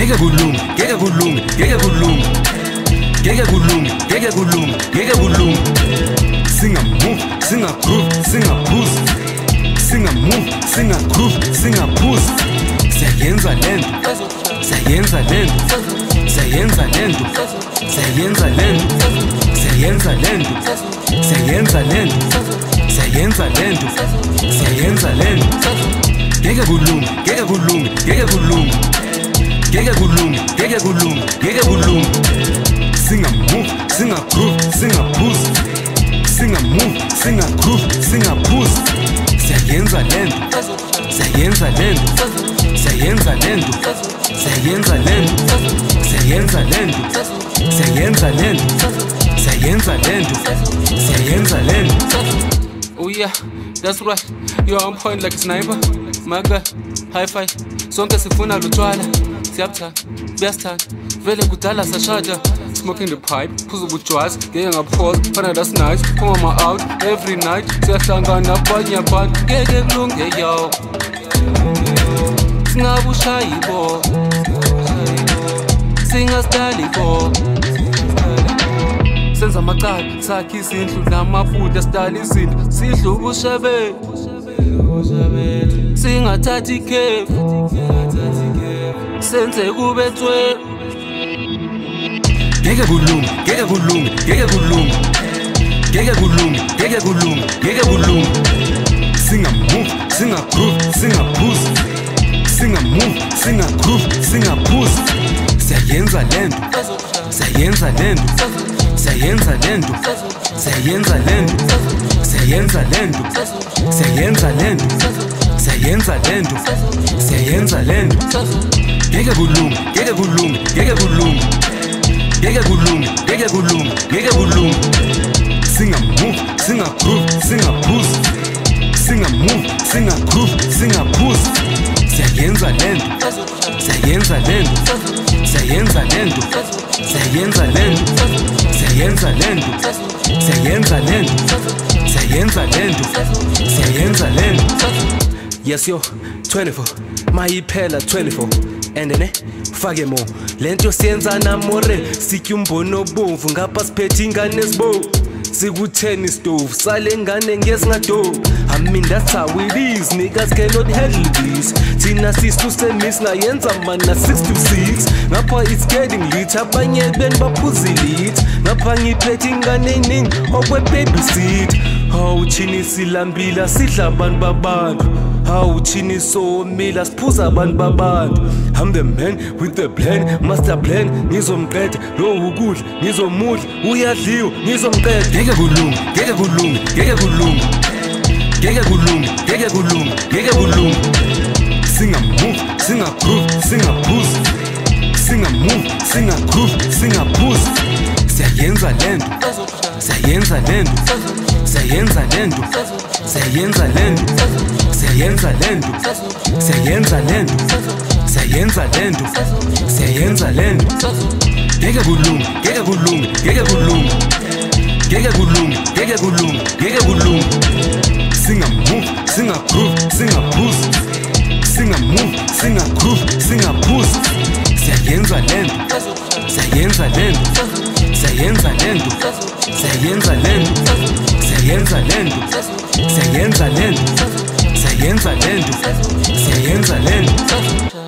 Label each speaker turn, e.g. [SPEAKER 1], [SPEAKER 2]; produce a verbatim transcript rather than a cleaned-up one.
[SPEAKER 1] Ngeke kulunge, ngeke kulunge, ngeke kulunge. Ngeke kulunge, ngeke kulunge, ngeke kulunge. Singa move, singa groove, singa boost. Singa move, singa groove, singa boost. Esjaay-Syayenza Lento, Esjaay-Syayenza Lento, Esjaay-Syayenza Lento, Esjaay-Syayenza Lento, Esjaay-Syayenza Lento, Esjaay-Syayenza Lento, Esjaay-Syayenza Lento, Esjaay-Syayenza Lento. Ngeke kulunge, ngeke kulunge, ngeke kulunge. Ngeke kulunge, ngeke kulunge, ngeke kulunge. Singa move, singa groove, singa boost. Singa move, singa groove, singa boost. Esjaay-Syayenza Lento, Esjaay-Syayenza Lento, Esjaay-Syayenza Lento, Esjaay-Syayenza Lento, Esjaay-Syayenza Lento, Esjaay-Syayenza Lento, Esjaay-Syayenza Lento, Esjaay-Syayenza Lento.
[SPEAKER 2] Oh yeah, that's right. You're on point like a sniper. My guy, high five. Sonke sifuna lutshwala, siyabuthanda, buyasithanda. Vele kudala sashada. Smoking the pipe, phuza ubujwazi, ngeke ngaphoza, fana that's nice. Phuma ma out every night, siyahlangana abanye abantu. Ngeke kulunge yo, singabushayi bo, singasidali bo. Senza amacala, sakhe izindlu namafutha, sidala izinto, sidle ubushebele. Singathathi ikhefu, senze kube thwele.
[SPEAKER 1] Ngeke kulunge, ngeke kulunge, ngeke kulunge. Ngeke kulunge, ngeke kulunge, ngeke kulunge. Singa move, singa groove, singa boost. Singa move, singa groove, singa boost. Esjaay-Syayenza Lento, Esjaay-Syayenza Lento, Esjaay-Syayenza Lento, Esjaay-Syayenza Lento, Esjaay-Syayenza Lento, Esjaay-Syayenza Lento, Esjaay-Syayenza Lento, Esjaay-Syayenza Lento. Ngeke kulunge, ngeke kulunge, ngeke kulunge. Ngeke kulunge, ngeke kulunge, ngeke kulunge. Singa move, singa groove, singa boost. Singa move, singa groove, singa boost. Esjaay-Syayenza Lento, Esjaay-Syayenza Lento, Esjaay-Syayenza Lento, Esjaay-Syayenza Lento, Esjaay-Syayenza Lento, Esjaay-Syayenza Lento, Esjaay-Syayenza Lento, Esjaay-Syayenza Lento.
[SPEAKER 3] Yes yo, twenty-four, mayiphela twenty-four. And then fake mo lento siyenza namore, sikhe umbono obomvu ngapha siphethe ingane esibovu. Siku-ten stove, sale ngane ngesingadobi. I mean that's how it is, niggas cannot handle this. Thina sisu semis ngayenza mana six to six. Ngapha it's getting lit, abanye beni baphuzile it. Ngapha ngiphethe ingane eningi okwe-babysit. Hawu thini silambila sidla abantu babantu. Hawu thini somila siphuza abantu babantu. I'm the man with the plan, master plan. Ngizomqeda lo ukudla, ngizomudla uyadliwa, ngizomqeda.
[SPEAKER 1] Ngeke kulunge, ngeke kulunge, ngeke kulunge. Ngeke kulunge, ngeke kulunge, ngeke kulunge. Singa move, singa groove, singa boost. Singa move, singa groove, singa boost. Esjaay-Syayenza Lento, Esjaay-Syayenza Lento, Esjaay-Syayenza Lento, Esjaay-Syayenza Lento, Esjaay-Syayenza Lento, Esjaay-Syayenza Lento, Esjaay-Syayenza Lento, Esjaay-Syayenza Lento. Ngeke kulunge, ngeke kulunge, ngeke kulunge. Ngeke kulunge, ngeke kulunge, ngeke kulunge. Singa move, singa groove, singa boost. Singa move, singa groove, singa boost. Esjaay-Syayenza Lento, Esjaay-Syayenza Lento, Esjaay-Syayenza Lento, Esjaay-Syayenza Lento, Esjaay-Syayenza Lento, Esjaay-Syayenza Lento, Esjaay-Syayenza Lento, Esjaay-Syayenza Lento.